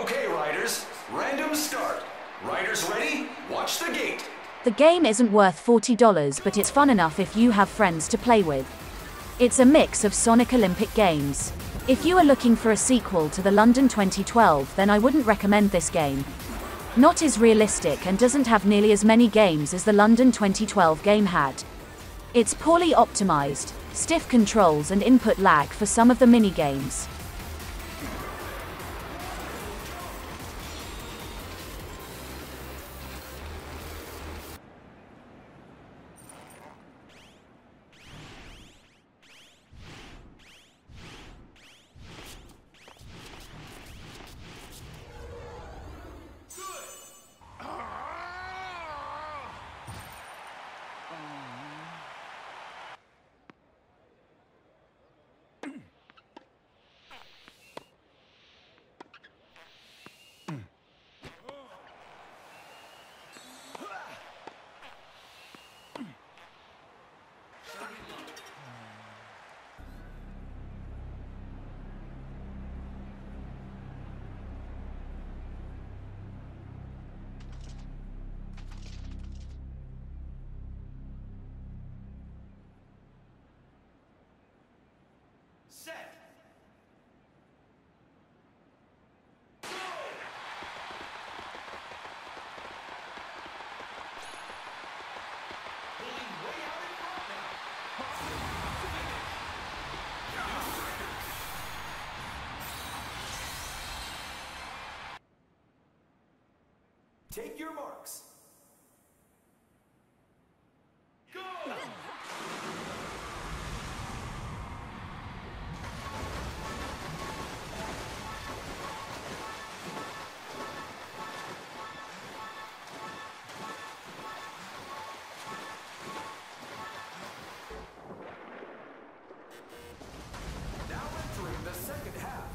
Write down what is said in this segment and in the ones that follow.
Okay, riders. Random start. Riders ready? Watch the gate. The game isn't worth $40, but it's fun enough if you have friends to play with. It's a mix of Sonic Olympic games. If you are looking for a sequel to the London 2012, then I wouldn't recommend this game. Not as realistic and doesn't have nearly as many games as the London 2012 game had. It's poorly optimized, stiff controls and input lag for some of the mini-games. Set. Take your marks. Go! Now entering the second half.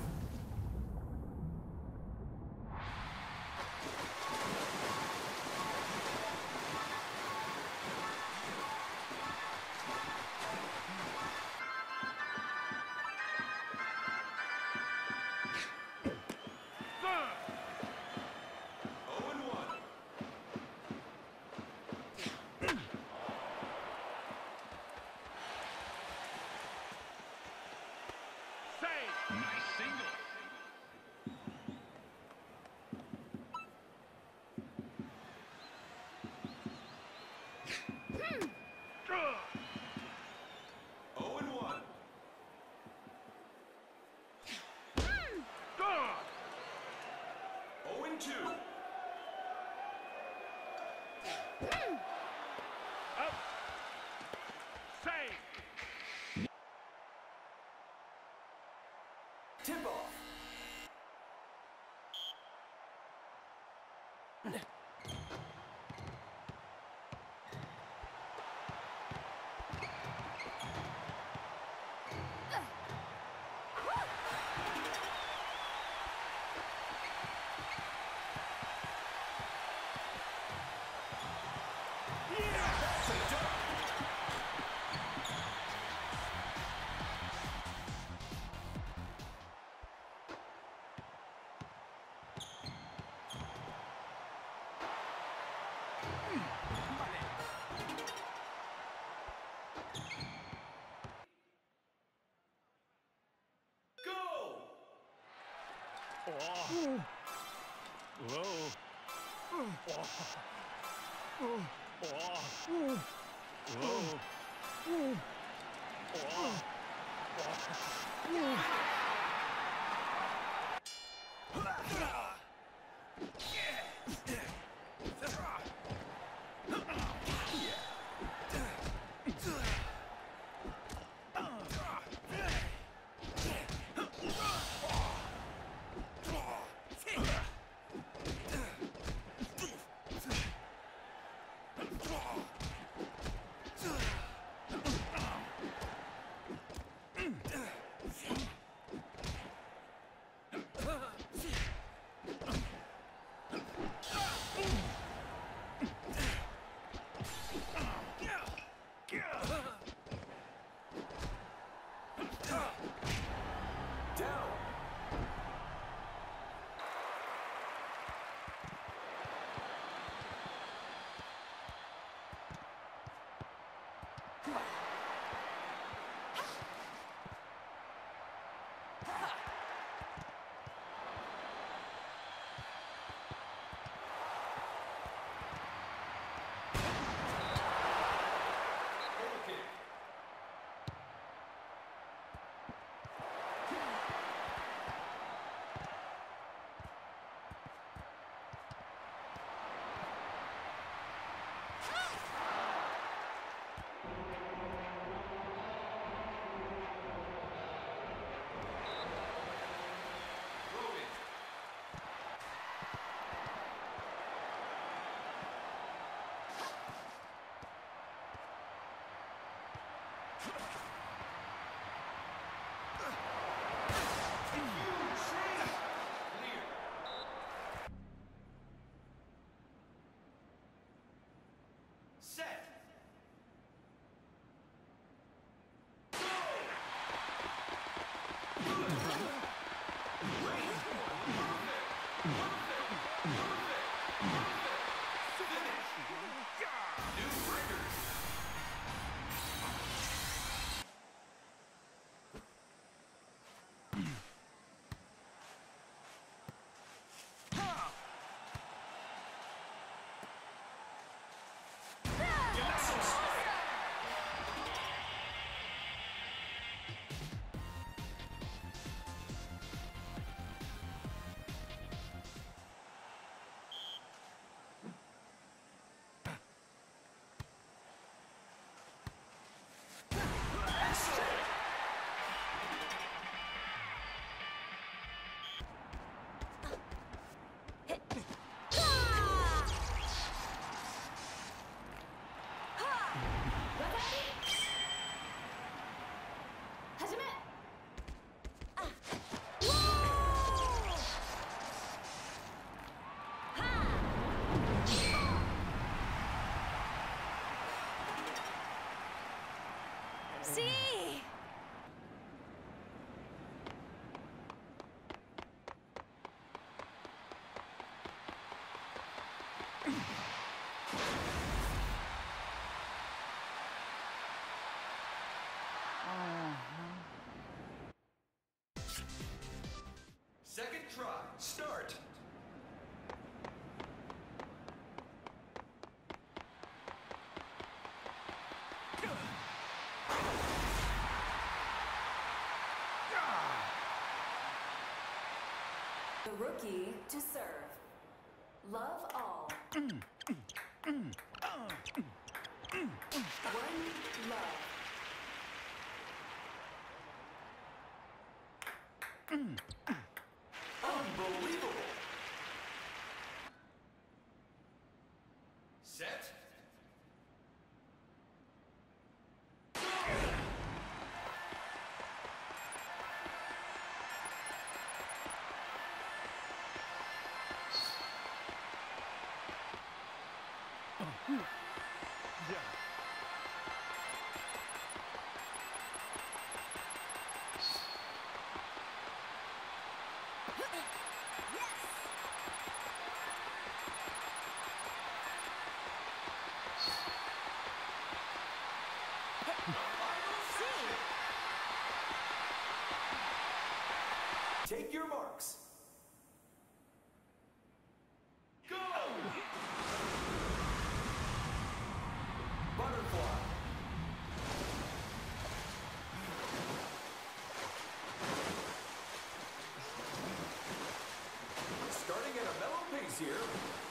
Two. Up. Save. Tip off. Set. See? Second try, start. The rookie to serve. Love all. One love. Unbelievable. Set. Take your marks. Go! Butterfly. Starting at a mellow pace here.